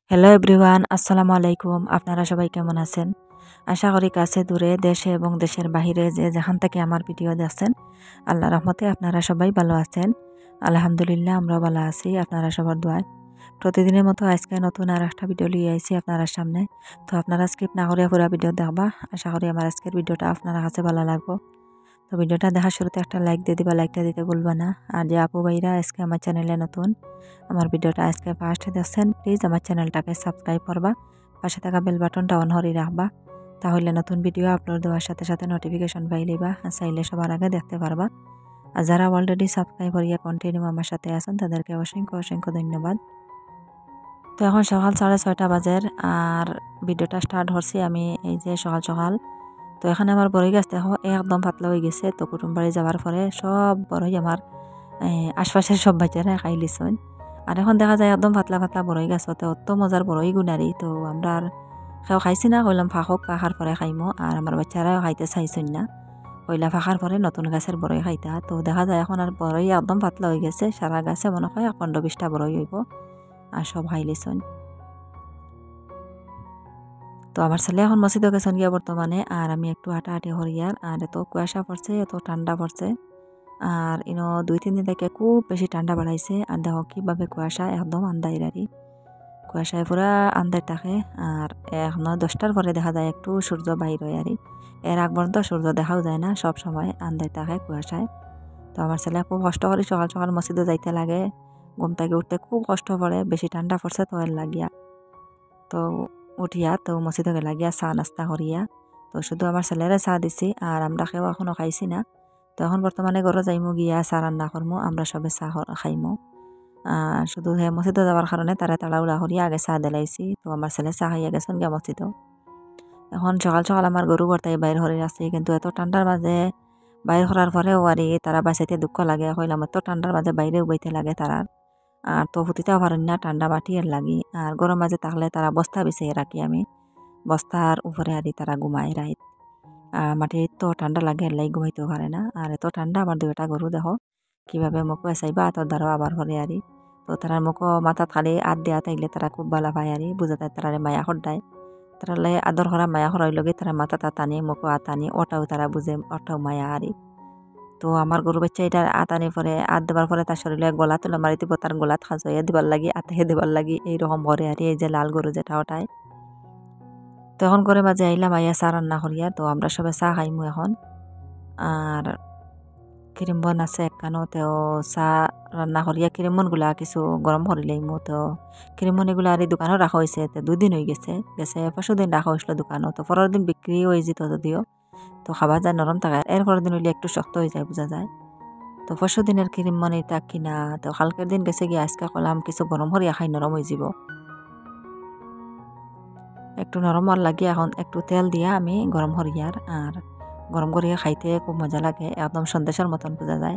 Hello everyone, আসসালামু আলাইকুম। আপনারা সবাই কেমন আছেন? আশা করি কাছে দূরে দেশে এবং দেশের বাহিরে যে যেখান থেকে আমার ভিডিও দেখছেন, আল্লাহর রহমতে আপনারা সবাই ভালো আছেন। আলহামদুলিল্লাহ আমরাও ভালো আছি আপনারা সবার দোয়ায়। প্রতিদিনের মতো আজকে নতুন আর একটা ভিডিও লিয়ে আইছি আপনারা সামনে। তো আপনারা স্কিপ না করে পুরো ভিডিও দেখবা। আশা করি আমার আজকের ভিডিওটা আপনার কাছে ভালো লাগবে। তো ভিডিওটা দেখার শুরুতে একটা লাইক দিয়ে দিবা, লাইকটা দিতে ভুলবা না। আর যে আপু ভাইরা আজকে আমার চ্যানেলে নতুন, আমার ভিডিওটা আজকে ফার্স্ট দেখছেন, প্লিজ আমার চ্যানেলটাকে সাবস্ক্রাইব করবা, পাশে থাকা বেল বাটনটা অন করে রাখবা। তাহলে নতুন ভিডিও আপলোড দেওয়ার সাথে সাথে নোটিফিকেশন পাই লইবা, আর চাইলে সবার আগে দেখতে পারবা। আর যারা অলরেডি সাবস্ক্রাইব করিয়া কন্টিনিউ আমার সাথে আছেন তাদেরকে অসংখ্য অসংখ্য ধন্যবাদ। তো এখন সকাল 6:30 বাজের আর ভিডিওটা স্টার্ট করছি আমি এই যে সকাল সকাল। তো এখানে আমার বড়ই গাছ দেখো একদম পাতলা হয়ে গেছে। তো কুটুম বাড়ি যাওয়ার পরে সব বড়ই আমার আশপাশের সব বাচ্চারা খাই লিছুন। আর এখন দেখা যায় একদম পাতলা পাতলা বড়ই গাছ হতে অত মজার বড়ই গুনারি। তো আমরা আর কেউ খাইছি না, কইলাম ফাঁকক ফাঁকার পরে খাইমো। আর আমার বাচ্চারাও খাইতে চাইছেন না, কইলা ফাঁকার পরে নতুন গাছের বড়ই খাইতা। তো দেখা যায় এখন আর বড়ই একদম পাতলা হয়ে গেছে, সারা গাছে মনে হয় 15-20টা বড়ই হইব। আর সব খাই লিছুন। তো আমার ছেলে এখন মসজিদে গেছেন গিয়া বর্তমানে, আর আমি একটু হাঁটাহাঁটি হরিয়ার। আর এত কুয়াশা পড়ছে, এত ঠান্ডা পড়ছে। আর 2-3 দিন থেকে খুব বেশি ঠান্ডা বাড়াইছে। আর দেখো কিভাবে কুয়াশা একদম আন্দাইরারি, কুয়াশায় পুরা আন্দার থাকে। আর এখন 10টার পরে দেখা যায় একটু সূর্য বাইর হয় আরি। এর আগ পর্যন্ত সূর্য দেখাও যায় না, সব সময় আন্দার থাকে কুয়াশায়। তো আমার ছেলে খুব কষ্ট করে সকাল সকাল মসজিদে যাইতে লাগে, ঘুম থেকে উঠতে খুব কষ্ট পড়ে, বেশি ঠান্ডা পড়ছে তো এর লাগিয়া। তো উঠিয়া তো মসজিদে লাগিয়া চা নাস্তা করিয়া, তো শুধু আমার ছেলেরে চা দিছি, আর আমরা কেউ এখনো খাইছি না। তো এখন বর্তমানে ঘরে যাইমু, গিয়া চা রান্না করমু, আমরা সবে চা খাইমু। শুধু হে মসজিদে যাওয়ার কারণে তারা তাড়াহুড়া করিয়া আগে চা দিলাইছি। তো আমার ছেলে চা খাইয়া গেছেন গিয়া মসজিদও। এখন সকাল সকাল আমার গরু গর্তাই বাইর হরে আছে, কিন্তু এত ঠান্ডার মাঝে বাইর করার পরেও আরে তারা বাঁচাইতে দুঃখ লাগে। কইলাম এত ঠান্ডার মাঝে বাইরে উবাইতে লাগে তারার। আর তো ফুটিতেও পারেন না, ঠান্ডা মাটি এর লাগি। আর গরম মাঝে থাকলে তারা বস্তা বিছিয়ে রাখি আমি, বস্তার উপরে আরি তারা ঘুমায় রাইত। মাটির তো ঠান্ডা লাগে, এর লাগি ঘুমাইতেও পারে না। আর এত ঠান্ডা আমার দুইটা গরু দেখো কিভাবে মুখো চাইবা আতর দ্বারা আবার হরে আরি। তো তারা মুখো মাথাত খালি আত দিয়া তাইলে তারা খুব ভালো পায় আরি, বুঝা যায় তারা মায়া হরদায়। তারা লাই আদর করা মায়া হরাই লগে তারা মাথা টানি মুখো আতানি, ওটাও তারা বুঝে, ওটাও মায়া আরি। তো আমার গরু বাচ্চা এটা আতানি পরে আত দেবার পরে তার শরীরে গলা তুলে মারি দিব, তার গলাত খাজইয়া দিবার লাগি, আতেহে দিবার লাগি, এইরকম ভরে আরি। এই যে লাল গরু যেটা ওটাই। তো এখন করে মাঝে আইলাম, আইয়া চা রান্না করিয়া। তো আমরা সবাই চা খাইমু এখন। আর কিরিমবন আছে একখানো, তেও চা রান্না করিয়া কিরিমবন গুলা কিছু গরম করি লাইমু। তো কিরিমবন এগুলা আর এই দোকানও রাখা হয়েছে, 2 দিন হয়ে গেছে গেছে 5 দিন রাখা হয়েছিল দোকানও। তো 15 দিন বিক্রি হয়ে যেত যদিও, তো খাবার যায় নরম থাকে। এর পরের দিন হইলে একটু শক্ত হয়ে যায়, বোঝা যায়। তো 5 দিনের কিরিমবন এটা কিনা। তো কালকের দিন গেছে গিয়ে আজকে কলাম কিছু গরম করিয়া খাই, নরম হয়ে যাব। একটু নরম হওয়ার লাগিয়ে এখন একটু তেল দিয়া আমি গরম করিয়ার। আর গরম করিয়া খাইতে খুব মজা লাগে, একদম সন্দেশের মতন বোঝা যায়।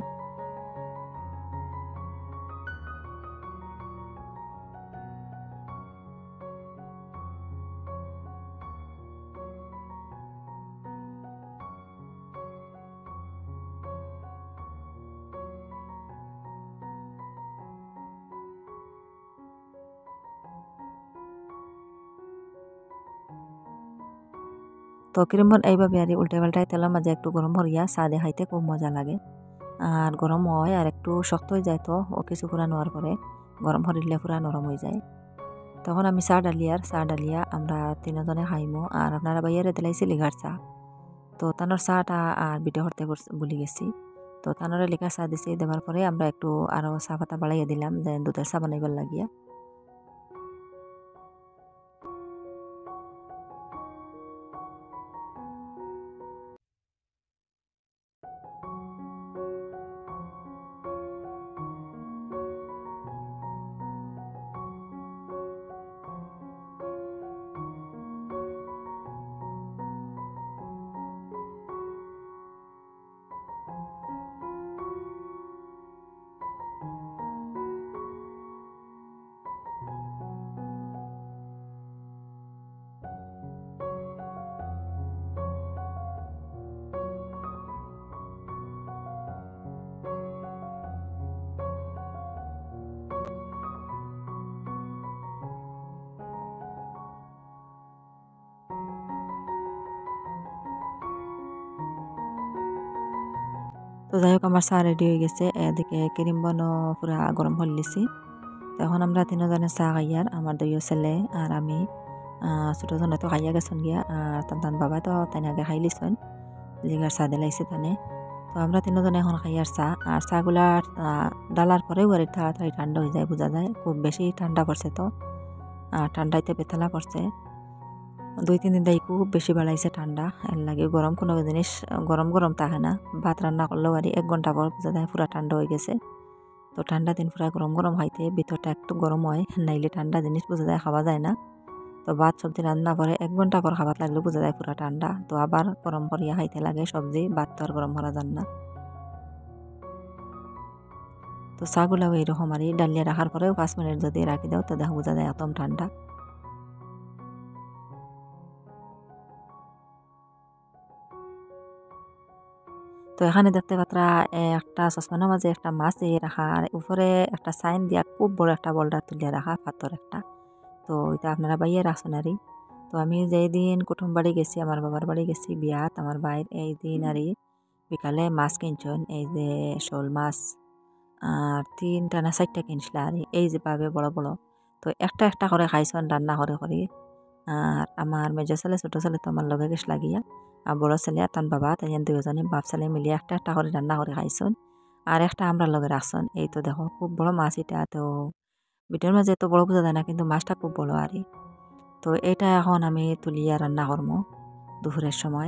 তো কিরমবন এইভাবে আর উল্টে পাল্টায় তেলের মাঝে একটু গরম হরিয়া চা দিয়ে খাইতে খুব মজা লাগে। আর গরম হয় আর একটু শক্ত হয়ে যায়, তো ও কিছু পুরা নেওয়ার পরে গরম হরিলে পুরা নরম হয়ে যায়। তখন আমি চা ডালিয়া আমরা 3জনে খাইমু। আর আপনারা বাইরে দিলাইছি লিগার চা। তো তানোর চাটা আর ভিডিও করতে ভুলে গেছি। তো তানোরে লিগার চা দিছি, দেওয়ার পরে আমরা একটু আরও চা পাতা বাড়াইয়া দিলাম, যে দুধের চা বানাইবার লাগিয়া। তো যাই হোক আমার চা রেডি হয়ে গেছে, এদিকে ক্রিম বনো পুরা গরম হয়ে লিছি। তো এখন আমরা তিনজনে চা খাইয়ার, আমার দুইও ছেলে আর আমি। ছোটো জনে তো খাইয়া গেছেন গিয়া, আর তান বাবা তো তাই আগে খাই লিছেন, জিগার চা দিলাইছে তানে। তো আমরা তিনজনে এখন খাইয়ার চা, আর চাগুলা ডালার পরেও আর তাড়াতাড়ি ঠান্ডা হয়ে যায়, বোঝা যায় খুব বেশি ঠান্ডা পড়ছে। তো ঠান্ডাইতে বেতলা পড়ছে, 2-3 দিন তাই খুব বেশি বাড়াইছে ঠান্ডা। এর লাগে গরম কোনো জিনিস গরম গরম থাকে না, ভাত রান্না করলেও আর 1 ঘন্টা পর বোঝা যায় পুরা ঠান্ডা হয়ে গেছে। তো ঠান্ডা দিন পুরা গরম গরম খাইতে ভিতরটা একটু গরম হয়, নাইলে ঠান্ডা জিনিস বোঝা যায় খাওয়া যায় না। তো ভাত সবজি রান্না করে 1 ঘন্টা পর খাবার লাগলে বোঝা যায় পুরা ঠান্ডা, তো আবার গরম করিয়া খাইতে লাগে সবজি, ভাত তো আর গরম করা যান না। তো চাগুলাও এইরকম আর ডালিয়া রাখার পরেও 5 মিনিট যদি রাখি দাও তো দেখা বোঝা যায় একদম ঠান্ডা। তো এখানে দেখতে পাত্রা একটা সসপ্যানের মাঝে একটা মাছ দিয়ে রাখা, আর উপরে একটা সাইন দিয়া খুব বড় একটা বোল্ডার তুলিয়া রাখা পাথর একটা। তো এটা আপনারা বাইয়ে রাখছেন আরই। তো আমি যেই দিন কুটুম বাড়ি গেছি, আমার বাবার বাড়ি গেছি বিয়াত, আমার বাইর এই দিন আরই বিকালে মাছ কিনছেন, এই যে শোল মাছ আর 3টা না 4টা কিনছিল আর এই যে পাবে বড় বড়। তো একটা একটা করে খাইছেন রান্না করে করে। আর আমার মেজো ছেলে ছোটো ছেলে তো আমার লগে গেছ লাগিয়া, আর বড় ছেলে আর তার বাবা তাই দুজনে বাপ ছেলে মিলিয়ে একটা একটা করে রান্না করে খাইছেন, আর একটা আমরা লগে রাখছেন। এই তো দেখো খুব বড় মাছ এটা, তো ভিডিওর মাঝে এত বড় বোঝা যায় না, কিন্তু মাছটা খুব বড় আরই। তো এটা এখন আমি তুলিয়া রান্না করবো দুপুরের সময়।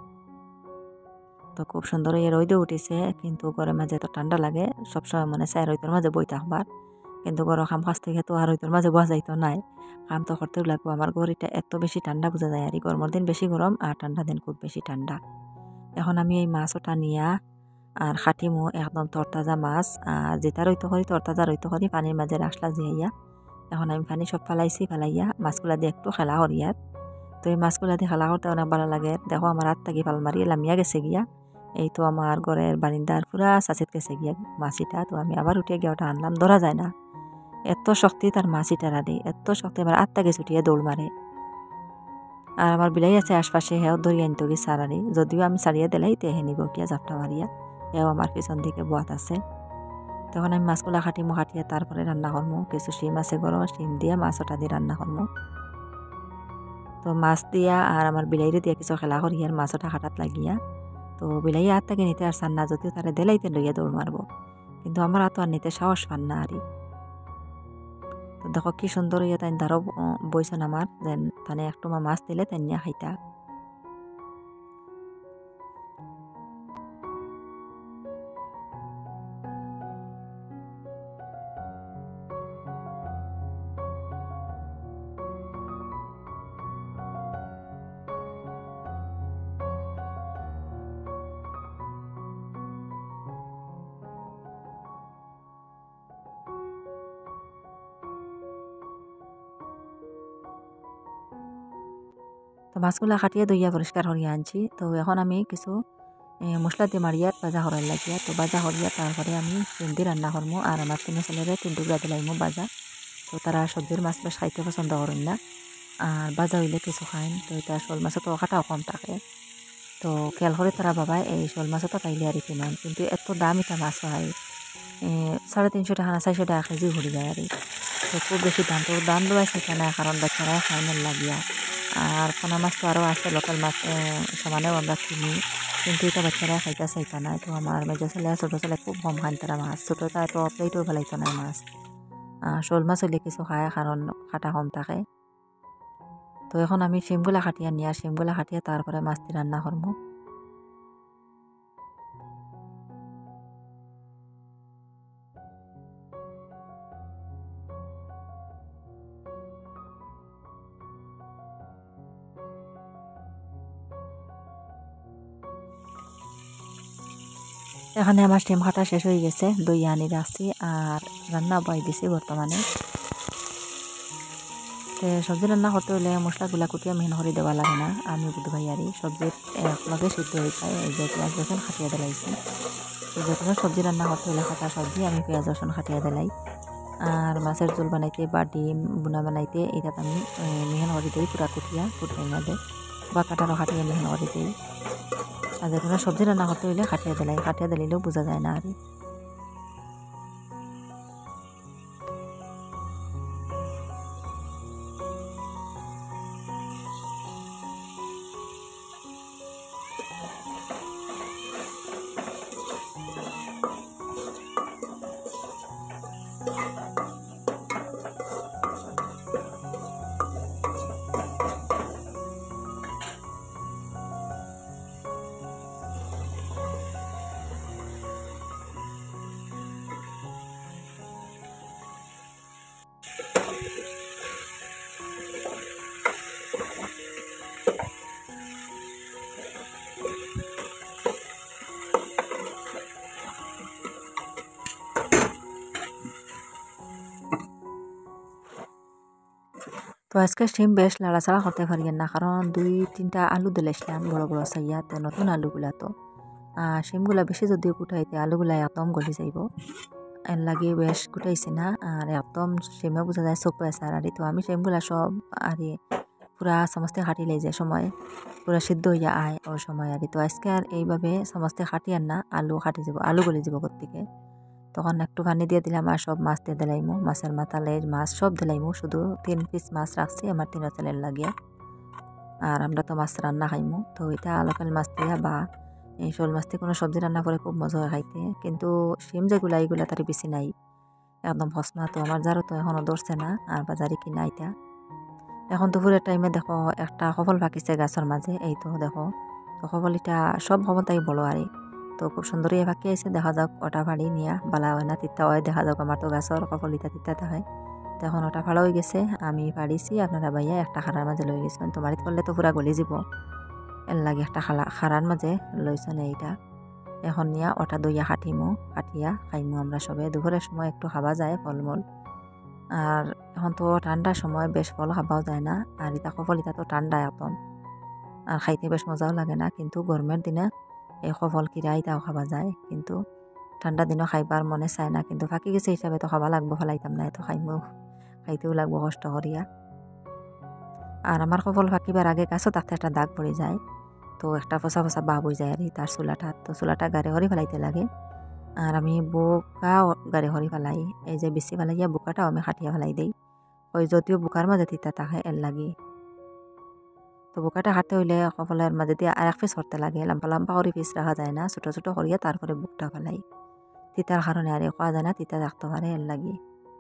তো খুব সুন্দর এই রোদে উঠেছে, কিন্তু ঘরের মাঝে তো ঠান্ডা লাগে, সবসময় মনে চায় রোদের মাঝে বই থাকবার, কিন্তু ঘরের কাম কাজ থেকে তো আর রোদের মাঝে বসা যাইতো নাই, কাম তো করতেও লাগবো। আমার ঘড়িটা এত বেশি ঠান্ডা বোঝা যায় আর গরমের দিন বেশি গরম আর ঠান্ডা দিন খুব বেশি ঠান্ডা। এখন আমি এই মাছটা নিয়া আর খাটিমো একদম তরতাজা মাছ, আর যেটা রইতে করি তরতাজা রইতে করি পানির মাঝে রাখলা জিয়াইয়া। এখন আমি পানি সব ফালাইয়া মাছগুলা দিয়ে একটু খেলা করিয়ার। তো এই মাছগুলা দিয়ে খেলা করতে অনেক ভালো লাগে। দেখো আমার হাত থাকি পাল মারি লামিয়া গেছে গিয়া, এই তো আমার ঘরের বারিন্দার পুরা চাচিত গেছে গিয়া মাছিটা। তো আমি আবার উঠিয়ে গিয়ে ওটা আনলাম, ধরা যায় না, এত শক্তি তার মাছিটার আরে, এত শক্তি আমার হাত থেকে ছুটিয়ে দৌড় মারে। আর আমার বিলাই আছে আশপাশে, হেও ধরিয়ে আনতো কি সারারি, যদিও আমি সারিয়ে দিলাই তে হেনিব উঠিয়া জাপটা মারিয়া, হেও আমার পিছন দিকে বোয়াত আছে। তখন আমি মাছগুলা খাটিয়ে তারপরে রান্না করবো। কিছু শিম আছে গরম, শিম দিয়ে মাছ ওটা দিয়ে রান্না করবো। তো মাছ দিয়া আর আমার বিলাইরে দিয়া কিছু খেলা করি আর মাছ ওটা খাটাত লাগিয়া। তো বিলাই হাত থেকে নিতে আর চান না, যদিও তারা দেলাইতে লইয়া দৌড় মারবো, কিন্তু আমার হাত আর নিতে সাহস পান না আরই। তো দেখো কি সুন্দর ইয়ে তাই দারো বইছেন আমার, যেন তানে একটু মাছ দিলে তাই নিয়ে খাইতা। তো মাছগুলা কাটিয়ে ধুইয়া পরিষ্কার করিয়া আনছি। তো এখন আমি কিছু মশলা দিয়ে মারিয়া ভাজা করার লাগিয়া। তো ভাজা করিয়া তারপরে আমি ভেন্দি রান্না করবো, আর আমার 3 ছেলেরে 3 টুকরা দিলাইমো ভাজা। তো তারা সবজির মাছ বেশ খাইতে পছন্দ করেন না, আর ভাজা হইলে কিছু খাইন। তো এটা শোল মাছও তো কাটাও কম থাকে। তো খেয়াল করে তারা বাবা এই শোল মাছও তো পাইলে আর কিমান, কিন্তু এত দাম এটা মাছ হয়, 350 টাকা না 400 টাকা কেজি ঘুরে যায় আর। তো খুব বেশি দাম, তো দাম দেওয়া সেটা না, কারণ বাচ্চারা খাইনের লাগিয়া। আর পোনা মাছ তো আরও আছে, লোকাল মাছ সমানেও আমরা কিনি, কিন্তু এটা বাচ্চারা খাইতে চাইতা না। তো আমার মেজো ছেলে ছোটো ছেলে খুব কম খান তারা মাছ, ছোটোটা তো প্লেটও ফেলাইতো না মাছ। শোল মাছ হইলে কিছু খায়, কারণ কাটা কম থাকে। তো এখন আমি শিমগুলা কাটিয়া নিয়ে শিমগুলা কাটিয়া তারপরে মাছটি রান্না করবো। এখানে আমার শিম কাটা শেষ হয়ে গেছে, দই আনি রাখছি আর রান্না বাই দিছি বর্তমানে। সবজি রান্না করতে হলে মশলাগুলা কুটিয়া মিহিন করে দেওয়া লাগে না, আমি বুধ ভাই আরই সবজির একলগে সিদ্ধ হয়ে যায়। এই যে পেঁয়াজ রসুন খাটিয়া দিলাইছি। তো যে কোনো সবজি রান্না করতে হলে কাটা সবজি আমি পেঁয়াজ রসুন খাটিয়া দিলাই। আর মাছের ঝোল বানাইতে বা ডিম বুনা বানাইতে এটা আমি মিহিন করে দিই পুরা কুটিয়া কুটকাই মাঝে, বা কাটারও খাটিয়া মিহিন করে দিই। আর যে কোনো সবজি রান্না করতে হইলে খাটিয়া দিলেও বোঝা যায় না আর। তো আজকে শিম বেশ লাড়াচাড়া করতে পারি না, কারণ 2-3টা আলু দিলাইছিলাম বড় বড় সাইয়া, তো নতুন আলুগুলা তো শিমগুলা বেশি যদিও কুটাইতে আলুগুলা একদম গলি যাইব, এর লাগে বেশ কুটাইছি না। আর একদম শিমে বোঝা যায় চোখ পেয়েছে আর তো আমি শিমগুলা সব আর পুরা সমস্ত খাটি লাই যায় সময় পুরা সিদ্ধ হইয়া আয় ওই সময় আর। তো আজকে আর এইভাবে সমস্ত খাটি আর না, আলু খাটি যাব, আলু গলি যাব থেকে। তখন একটু পানি দিয়ে দিলাম আর সব মাছ দিয়ে দিলাইমু, মাছের মাথা লেজ মাছ সব দিলাইমু, শুধু 3 পিস মাছ রাখছি আমার 3 ছেলের লাগিয়া। আর আমরা তো মাছ রান্না খাইমু, তো এটা লোকাল মাছ দিয়ে বা এই শোল মাছ দিয়ে কোনো সবজি রান্না করে খুব মজা হয় খাইতে। কিন্তু শিম যেগুলা এইগুলা তার বেশি নাই, একদম ফসমা, তো আমার যারও তো এখনও ধরছে না আর বাজারে কিনা এটা। এখন দুপুরের টাইমে দেখো একটা সফল পাকিছে গাছের মাঝে, এই তো দেখো, তো সফল এটা সব সফল তাই বড় আর। তো খুব সুন্দরই পাখি আছে, দেখা যাক ওটা ফাড়ি নিয়া বালা হয় না তিতা হয়, দেখা যাক আমার তো গাছের সফল ইটা তিতা হয়। তো এখন ওটা ফাড়া হয়ে গেছে, আমি পাড়িছি, আপনারা ভাইয়া একটা খারার মাঝে লই গেছেন, তো মারিত করলে তো পুরা গলি যাব, এর লাগে একটা খারার মাঝে লইছেন এইটা। এখন নিয়া ওটা দইয়া কাটিয়া খাইমু আমরা সবে। দুপুরের সময় একটু খাওয়া যায় ফলমূল, আর এখন তো ঠান্ডার সময় বেশ ফল খাওয়াও যায় না, আর ইটা সফল ইটা তো ঠান্ডা একদম, আর খাইতে বেশ মজাও লাগে না। কিন্তু গরমের দিনে এই সফল কিরা ইটাও খাওয়া যায়, কিন্তু ঠান্ডা দিনও খাইবার মনে চায় না, কিন্তু ফাঁকি গেছে হিসাবে তো খাওয়া লাগবো, ফেলাইতাম না, এত খাইতেও লাগবো কষ্ট করিয়া। আর আমার সফল ফাঁকিবার আগে গাছও তাতে একটা দাগ পড়ে যায়, তো একটা ফসা ফসা ভাব হয়ে যায় আর তার চুলাটা, তো চুলাটা গাড়ি হরি ফেলাইতে লাগে। আর আমি বোকাও গাড়ি হরি ফেলাই, এই যে বেশি ফেলাইয়া বোকাটাও আমি খাটিয়া ফেলাই দিই, ওই যদিও বোকার মাঝে তিতা থাকে এর লাগে। তো বোকাটা হাঁটতে হইলে কপালের মাঝে দিয়ে আর এক পিস হরতে লাগে, লাম্পা লাম্পা করে পিস রাখা যায় না, ছোটো ছোটো করিয়া তারপরে বুকটা ফেলাই, তিতার কারণে আর খাওয়া যায় না, তিতা রাখতে পারে এর লাগে।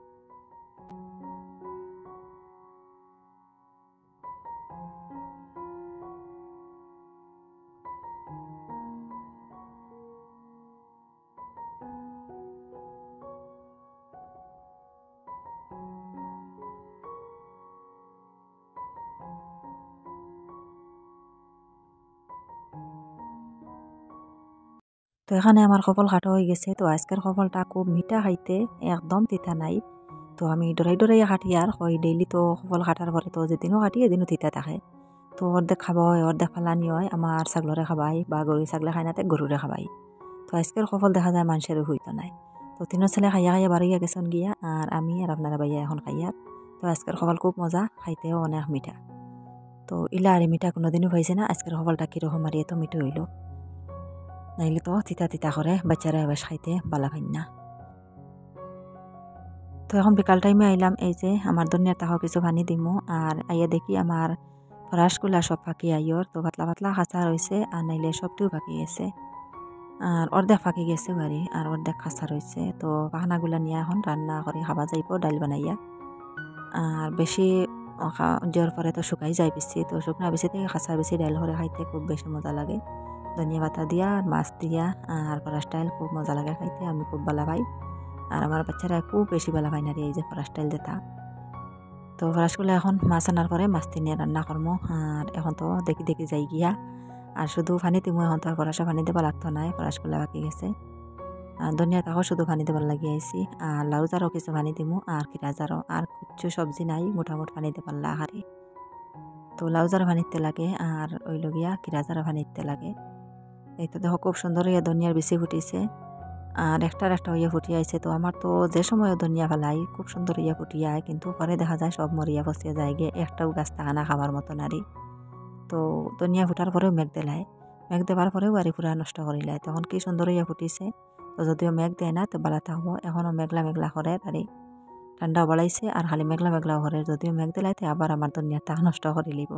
তো এখানে আমার কপাল কাটা হয়ে গেছে, তো আজকের কপালটা খুব মিঠা খাইতে, একদম তিতা নাই। তো আমি ডরাই ডরাইয়া কাটি আর হয় ডেইলি, তো কপাল কাটার পরে তো যেদিনও কাটি এদিনও তিতা থাকে, তো অর্ধেক খাওয়া হয় অর্ধেক ফালানি হয়, আমার ছাগলরে খাবাই বা গরু ছাগলে খাই নাতে গরুরে খাবাই। তো আজকের কপাল দেখা যায় মানুষের হইতো নাই, তো 3 ছেলে খাইয়া খাইয়া বাড়িয়া গেছেন গিয়া, আর আমি আর আপনারা ভাইয়া এখন খাইয়ার। তো আজকের কপাল খুব মজা, খাইতেও অনেক মিঠা। তো ইলা আর মিঠা কোনোদিনও পাইছে না, আজকের কপালটা কিরকম আর এত মিঠা হইল, নাইলে তো তিতা তিতা করে বাচ্চারা বেশ খাইতে বালা পাই না। তো এখন বিকাল টাইমে আইলাম, এই যে আমার দুনিয়ার তাহাও কিছু পানি দিমু, আর আইয়া দেখি আমার ফরাসগুলা সব ফাঁকি আইয়র, তো পাতলা পাতলা খাঁচা রয়েছে, আর নাইলে সবটিও ফাঁকি গেছে, আর অর্ধেক ফাঁকি গেছে বাড়ি আর অর্ধেক খাঁচা রয়েছে। তো পাখানাগুলা নিয়ে এখন রান্না করে খাওয়া যাইব ডাইল বানাইয়া। আর বেশি জ্বর পরে তো শুকাই যায় বেশি, তো শুকনা বেশি থেকে খাঁচা বেশি ডাইল করে খাইতে খুব বেশি মজা লাগে, ধনিয়া পাতা দিয়া আর মাছ দিয়া আর ফরাস ডাইল খুব মজা লাগে খাইতে, আমি খুব ভালো পাই। আর আমার বাচ্চারা খুব বেশি ভালো পায় না রে এই যে ফরাস ডাইল দেতা। তো ফরাসগুলো এখন মাছ আনার পরে মাছ নিয়ে রান্না করবো, আর এখন তো দেখি দেখি যাই গিয়া, আর শুধু পানি দিমু, এখন তো আর ফরাসা পানি দেওয়া লাগতো নাই, ফরাসগুলো বাকি গেছে। আর ধনিয়া তাও শুধু পানি দেবার লাগি আইসি, আর লাউ জারও কিছু পানি দিমু, আর কিরা জারও, আর কিছু সবজি নাই, মোটামুটি পানি দেবার লাহারি। তো লাউ জার পানিতে লাগে, আর ওই লগিয়া কিরা জার পানিতে লাগে। এই তো দেখো খুব সুন্দর ইয়ে ধনিয়ার বেশি ফুটিছে, আর একটার একটা ইয়ে ফুটিয়ে আইছে। তো আমার তো যে সময় ধনিয়া ফেলাই খুব সুন্দর ইয়ে ফুটিয়ে আয়, কিন্তু পরে দেখা যায় সব মরিয়া ফসিয়ে যায় গিয়ে, একটাও গাছ থাকা না খাবার মতো নারী। তো ধনিয়া ফুটার পরেও মেঘ মেঘ দেবার পরেও আরি পুরা নষ্ট করিলাই তখন কি সুন্দর হইয়া ফুটিছে। তো যদিও মেঘ দেয় না তো বালা থাকবো, এখনও মেঘলা মেঘলা করে আরি ঠান্ডা বাড়াইছে আর খালি মেঘলা মেঘলা করে, যদিও মেঘ দিলাইতে আবার আমার দুনিয়ার তা নষ্ট করে লিব।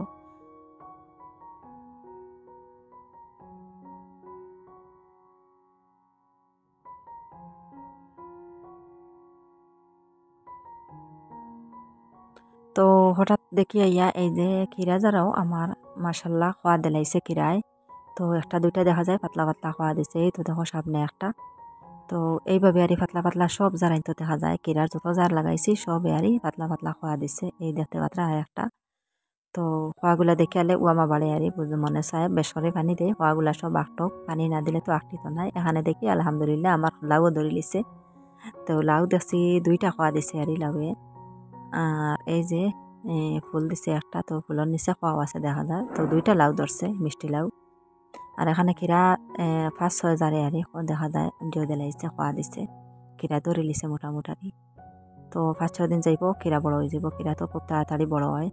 তো হঠাৎ দেখি আইয়া এই যে খিরা যারাও আমার মাশাল্লাহ খোয়া দিলাইছে খিরায়। তো একটা দুইটা দেখা যায় পাতলা পাতলা খোয়া দিছে, এই তো দেখো সামনে একটা। তো এইভাবে আরই পাতলা পাতলা সব জারাই তো দেখা যায়, কিরার যত জার লাগাইছি সব আরই পাতলা পাতলা খোয়া দিছে, এই দেখতে পাত্রা আর একটা। তো খোয়াগুলা দেখে আলে উয়ামা বাড়ে আরই বুঝে মনে চায় বেসরে পানি দেয়, খোয়াগুলা সব আঁকটক, পানি না দিলে তো আঁকটি তো নাই। এখানে দেখি আলহামদুলিল্লাহ আমার লাউও ধরি লিছে। তো লাউ দেখছি দুইটা খোয়া দিছে আরই লাউয়ে। আর এই যে ফুল দিছে একটা, তো ফুলের নিচে খোয়াও আছে দেখা যায়। তো দুইটা লাউ ধরছে, মিষ্টি লাউ। আর এখানে খিরা 5-6 জারে আরে দেখা যায় জয় দিলাইছে খোয়া দিছে, খিরা ধরে লিছে মোটামুটি। তো 5-6 দিন যাইব খিরা বড় হয়ে যাব, খিরা তো খুব তাড়াতাড়ি বড় হয়।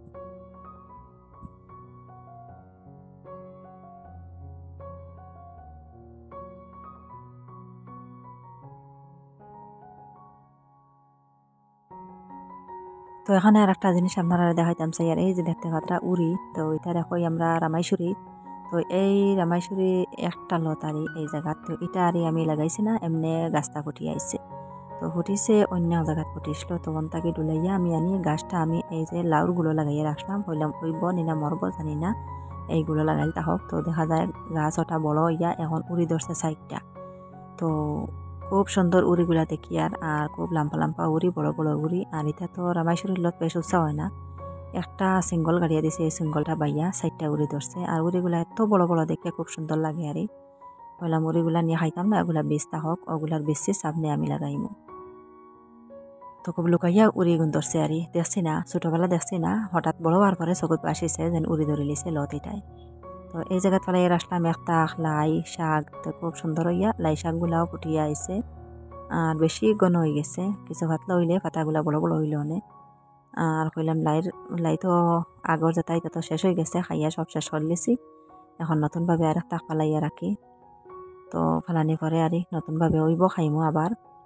তো এখানে আর একটা জিনিস আপনারা দেখাইতাম চাই, আর এই যে দেখতে পাত্রা উড়ি, তো এটা দেখো আমরা রামাইশুরি। তো এই রামাইশুরি একটা লতারি এই জায়গা, তো এটা আরই আমি লাগাইছি না, এমনি গাছটা ফুটি আইছে। তো ফুটিছে অন্য জায়গাত ফুটিছিল, তখন তাকে ডুলাইয়া আমি আনি গাছটা আমি এই যে লাউরগুলো লাগাইয়া রাখলাম, হইলাম ওইব নিনা মরব জানি না, এইগুলো লাগাইতে হোক। তো দেখা যায় গাছ ওটা বড় হইয়া এখন উড়ি ধরছে সাইডটা। তো খুব সুন্দর উড়িগুলা দেখি আর খুব লাম্পা লাম্পা উড়ি, বড় বড় উড়ি। আর এটা তো রামাইশুরির লত বেশ উৎসাহ হয় না, একটা সিঙ্গল গাড়িয়া দিছে, এই সিঙ্গলটা বাইয়া সাইডটা উড়ি ধরছে। আর উড়িগুলা এত বড় বড় দেখে খুব সুন্দর লাগে আরই, বললাম উড়িগুলা নিয়ে খাইতাম না, এগুলা বেচতা হোক, ওগুলার বেশি সামনে আমি লাগাইমু। তো খুব লুকাইয়া উড়ি গুণ ধরছে আরই, দেখছি না ছোটবেলা দেখছি না, হঠাৎ বড় হওয়ার পরে চকুত আসিছে যেন উড়ি ধরে লিছে লত এটাই। তো এই জায়গাত ফেলাই আসলাম একটা লাই শাক, তো খুব সুন্দর হইয়া লাই শাকগুলাও ফুটিয়া আইছে। আর বেশি ঘন হয়ে গেছে, কিছু পাতলা হইলে পাতাগুলা বড় বড় হইল অনেক। আর কইলাম লাই তো আগর যেটাই তো শেষ হয়ে গেছে, খাইয়া সব শেষ করে লিছি। এখন নতুনভাবে আর একটা ফালাইয়া রাখি, তো ফালানি পরে আরই নতুনভাবে হইব, খাইমো আবার।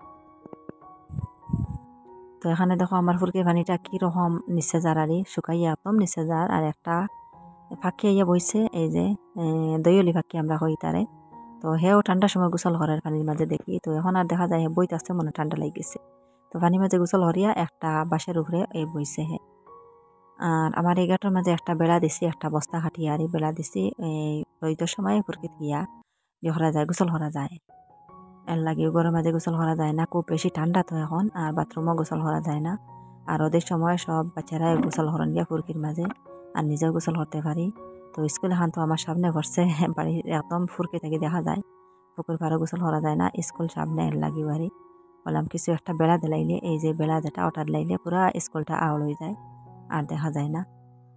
তো এখানে দেখো আমার ফুরকির পানিটা কীরকম নিচে যার আরই শুকাইয়া একদম নিচে যার। আর একটা ফাঁকি আইয়া বইছে, এই যে দইয়লি ফাঁকি আমরা হই তারে। তো হেও ঠান্ডার সময় গোসল করার পানির মাঝে দেখি, তো এখন আর দেখা যায় হে বইতে আসতে মনে ঠান্ডা লাগিয়েছে। তো পানির মাঝে গোসল হরিয়া একটা বাঁশের উপরে এই বইছে হে। আর আমার এই গাটার মাঝে একটা বেড়া দিছি, একটা বস্তা খাটিয়া আর বেড়া দিছি, এই রোদের সময় ফুরকিত গিয়া যে হরা যায় গোসল করা যায়। এর লাগে গরম মাঝে গোসল করা যায় না, খুব বেশি ঠান্ডা তো এখন, আর বাথরুমও গোসল করা যায় না। আর ওদের সময় সব বাচ্চারা গোসল হরন গিয়া ফুরকির মাঝে, আর নিজেও গোসল করতে পারি। তো স্কুল এখন তো আমার সামনে ঘরছে, বাড়ির একদম ফুরকি থেকে দেখা যায়, পুকুর পাড়ে গোসল করা যায় না, স্কুল সামনে এর লাগি বাড়ি। বললাম কিছু একটা বেড়া দিলাইলে, এই যে বেড়া যেটা ওটা দিলাইলে পুরা স্কুলটা আওড় হয়ে যায়, আর দেখা যায় না।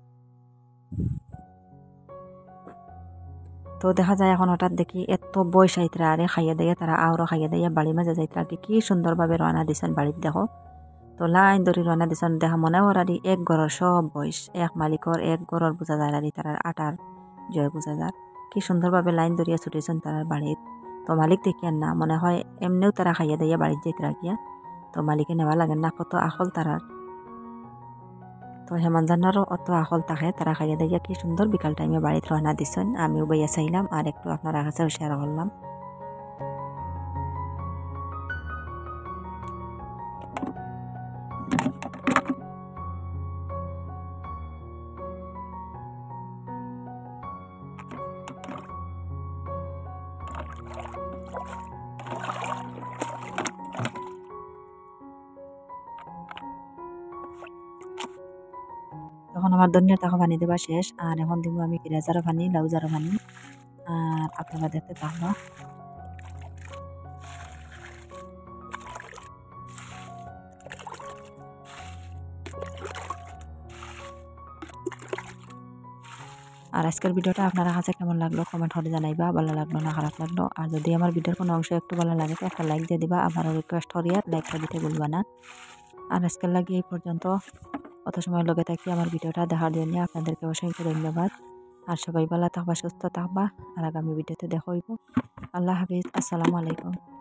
তো দেখা যায় এখন হঠাৎ দেখি এত বয়স আইতরা আরে খাইয়া দিয়ে তারা আওড়ো খাইয়া দিয়ে বাড়ির মাঝে যাইতরা কি সুন্দরভাবে রওনা দিছেন বাড়ির দেখো। তো লাইন ধরে রওনা দিছেন, দেখা মনে হরারি এক ঘরের সব বয়স, এক মালিকর এক ঘরের বোঝা যায় আর তারার আটার জয় বোঝা যায়। কি সুন্দরভাবে লাইন ধরিয়া ছুটেছেন তারার বাড়ির। তো মালিক দেখিয়ান না মনে হয় এমনিও তারা খাইয়া দিয়ে বাড়ির যাইতরা গিয়া, তো মালিকে নেওয়া লাগে না, কত আখল তারার। তো হেমানজানারও অত আখল থাকে, তারা খাইয়া দিয়া কি সুন্দর বিকাল টাইমে বাড়িতে রওনা দিছেন, আমিও বইয়া চাইলাম আর একটু আপনারা কাছেও শেয়ার করলাম। তখন আমার ধনিয়ার তাকে পানি দেওয়া শেষ, আর এখন দিব আমি কিরাজারও পানি, লাউজারও পানি, আর আপনারা দেখতে থাকবো। আর আজকের ভিডিওটা আপনারা কাছে কেমন লাগলো কমেন্ট করে জানাইবা, ভালো লাগলো না খারাপ লাগলো। আর যদি আমার ভিডিওর কোনো অংশ একটু ভালো লাগে তো একটা লাইক দিয়ে দিবা, আবারও রিকোয়েস্ট করি আর লাইকটা দিতে ভুলবা না। আর আজকের লাগে এই পর্যন্ত, অত সময় লগে থাকি আমার ভিডিওটা দেখার জন্য আপনাদেরকে অসংখ্য ধন্যবাদ। আর সবাই ভালো থাকবা সুস্থ থাকবা আর আগামী ভিডিওতে দেখা হইব। আল্লাহ হাফিজ, আসসালামু আলাইকুম।